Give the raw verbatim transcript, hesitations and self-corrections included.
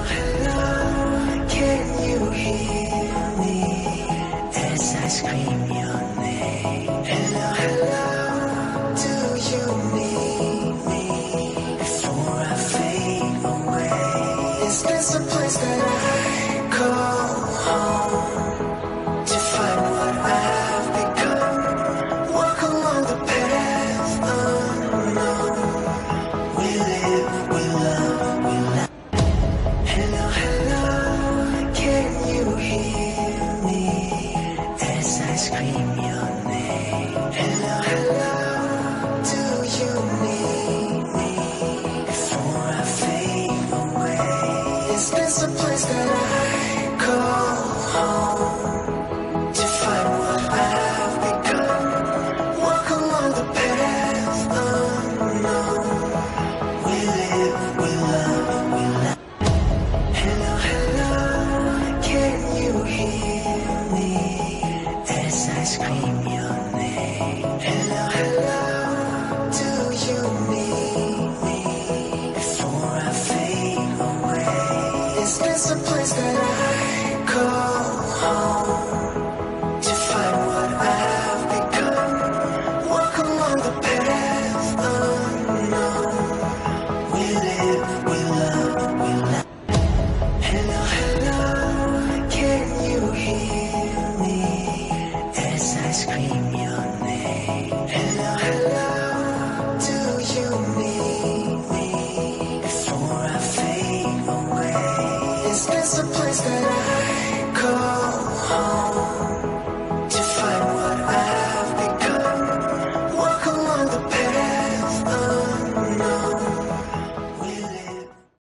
hello, can you hear me as I scream your name? Hello, hello, do you need me before I fade away? Is this a place that I call home to find what I've become? Walk along the path unknown. We live, we love, we laugh. Hello, hello, can you hear me as I scream your name? Hello, hello, do you need me before I fade away? Is this a place that I call home to find what I've become? Walk along the path unknown. We live, we love, we laugh. Hello, hello, can you hear me as I scream your name? Hello, hello, do you need me before I fade away? Is this a place that I call home to find what I've become? Walk along the path unknown. We live, we love, we laugh. Hello, hello, can you hear me as I scream your name? Hello, hello, do you need me before I fade away? Is this a place that I